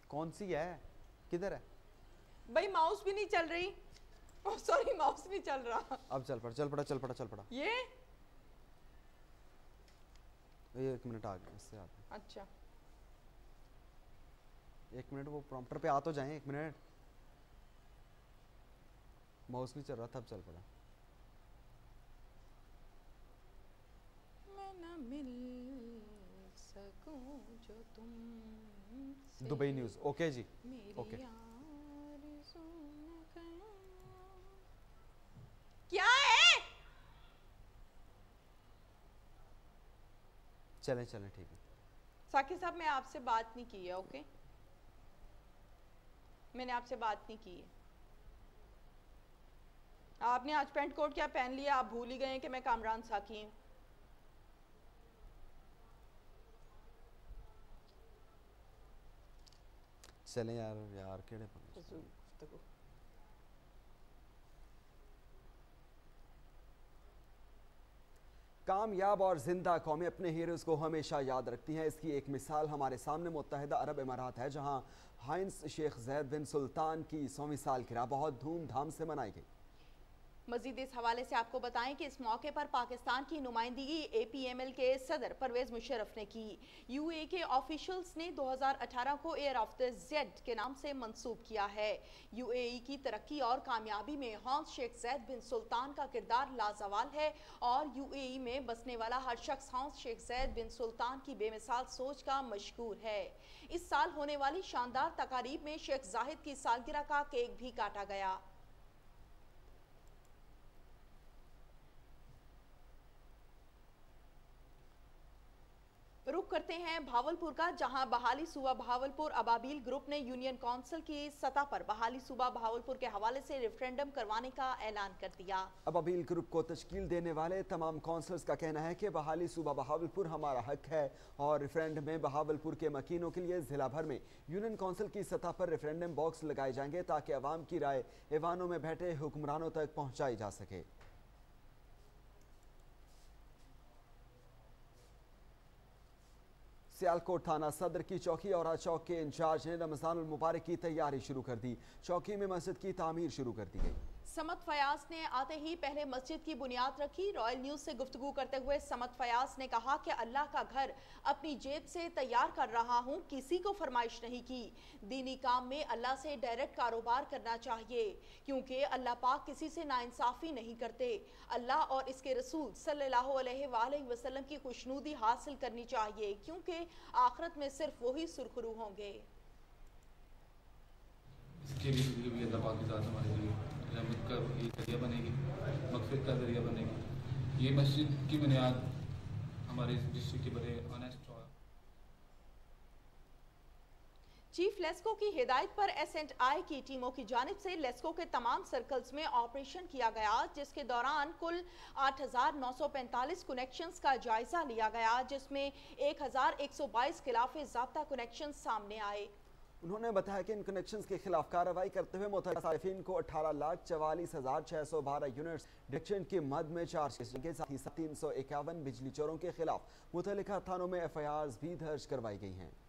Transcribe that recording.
कौन सी है, किधर है भाई? माउस भी नहीं चल रही। ओह सॉरी, माउस नहीं चल रहा। अब चल पड़ा चल पड़ा चल पड़ा चल पड़ा। ये 1 मिनट आ गया इससे आप। अच्छा 1 मिनट, वो प्रॉम्प्टर पे आ तो जाए। 1 मिनट, माउस नहीं चल रहा, तब चल पड़ा। मैं ना मिल सकूं जो तुम दुबई न्यूज़, ओके जी, ओके। क्या है? चलें चलें, ठीक है। साकिब साहब, मैं आपसे बात नहीं की है, ओके? मैंने आपसे बात नहीं की है। आपने आज पेंट कोट क्या पहन लिया? आप भूल ही गए कि मैं कामरान साकी हूँ। चलें यार, यार केड़े कामयाब और जिंदा कौमें अपने हीरोज़ को हमेशा याद रखती हैं। इसकी एक मिसाल हमारे सामने मुत्तहिदा अरब इमारात है, जहां हाइंस शेख ज़ैद बिन सुल्तान की 100वीं सालगिरह बहुत धूमधाम से मनाई गई। मजीद इस हवाले से आपको बताएं कि इस मौके पर पाकिस्तान की नुमाइंदगी APML के सदर परवेज मुशर्रफ ने की। UAE के ऑफिशियल्स ने 2018 को एयर ऑफ द जेड के नाम से मंसूब किया है। UAE की तरक्की और कामयाबी में हांस शेख ज़ैद बिन सुल्तान का किरदार लाजवाल है और UAE में बसने वाला हर शख्स हांस शेख ज़ैद बिन सुल्तान की बेमिसाल सोच का मशकूर है। इस साल होने वाली शानदार तकारीब में शेख ज़ाहिद की सालगिरह का केक भी काटा गया। रुक करते हैं भावलपुर का, जहां बहाली सूबा भावलपुर अबाबिल ग्रुप ने यूनियन काउंसिल की सतह पर बहाली सूबा भावलपुर के हवाले से रेफरेंडम करवाने का ऐलान कर दिया। अबाबिल ग्रुप को तश्कील देने वाले तमाम काउंसलर्स का कहना है कि बहाली सूबा बहावलपुर हमारा हक है और रेफरेंडम में बहावलपुर के मकीनों के लिए जिला भर में यूनियन काउंसिल की सतह पर रेफरेंडम बॉक्स लगाए जाएंगे ताकि अवाम की राय ऐवानों में बैठे हुक्मरानों तक पहुँचाई जा सके। सियालकोट थाना सदर की चौकी और चौक के इंचार्ज ने रमजानुल मुबारक की तैयारी शुरू कर दी। चौकी में मस्जिद की तामीर शुरू कर दी गई। समत फयाज ने आते ही पहले मस्जिद की बुनियाद रखी। रॉयल न्यूज से गुफ्तगू करते हुए समत फयाज ने कहा कि अल्लाह का घर अपनी जेब से तैयार कर रहा हूँ, किसी को फरमाइश नहीं की। दीनी काम में अल्लाह से डायरेक्ट कारोबार करना चाहिए क्योंकि अल्लाह पाक किसी से नाइंसाफी नहीं करते। अल्लाह और इसके रसूल सल्लल्लाहु अलैहि वसल्लम की खुशनुदी हासिल करनी चाहिए क्योंकि आखिरत में सिर्फ वही सुरखरू होंगे। इसके लिए अल्लाह पाक की ज़ात हमारे लिए रहमत का ये जरिया बनेगी, मग़फ़िरत का जरिया बनेगी। ये मस्जिद की बुनियाद हमारे डिस्ट्रिक्ट के बड़े ऑनेस्ट चीफ लेस्को की हिदायत पर S&I की टीमों की जानिब से लेस्को के तमाम सर्कल्स में ऑपरेशन किया गया, जिसके दौरान कुल 8,945 कनेक्शंस का जायजा लिया गया, जिसमें 1,122 खिलाफ ज़ाब्ता कनेक्शन सामने आए। उन्होंने बताया कि इन कनेक्शंस के खिलाफ कार्रवाई करते हुए मुतल्लिक़ सारिफिन को 18,44,612 यूनिट्स डिडक्शन की मद में चार्ज के साथ ही 351 बिजली चोरों के खिलाफ मुतल्लिक़ा थानों में FIRs भी दर्ज करवाई गई हैं।